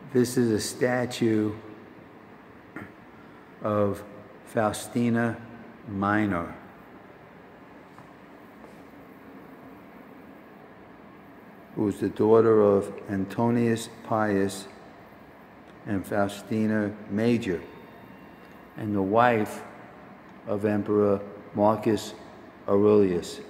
This is a statue of Faustina Minor. Who was the daughter of Antonius Pius and Faustina Major, and the wife of Emperor Marcus Aurelius.